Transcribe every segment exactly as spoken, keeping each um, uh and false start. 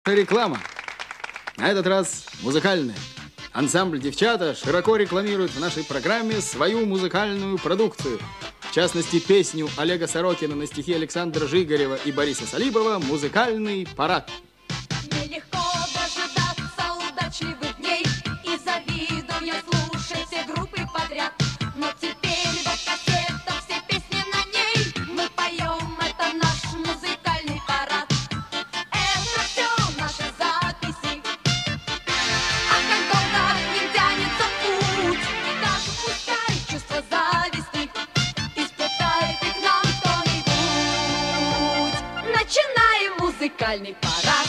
Реклама. На этот раз музыкальная. Ансамбль «Девчата» широко рекламирует в нашей программе свою музыкальную продукцию. В частности, песню Олега Сорокина на стихи Александра Жигарева и Бориса Салибова «Музыкальный парад». Нелегко дожидаться удачливых дней, и завидую я слушать все группы подряд. Но теперь вот кассета, все песни на ней, мы поем, это наш музыкальный парад. Это все наши записи, а как долго к ним тянется путь, даже пускай чувство зависти испытает и к нам кто-нибудь. Начинаем музыкальный парад.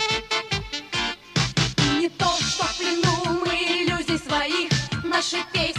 Не то, что в плену мы иллюзий своих, наши песни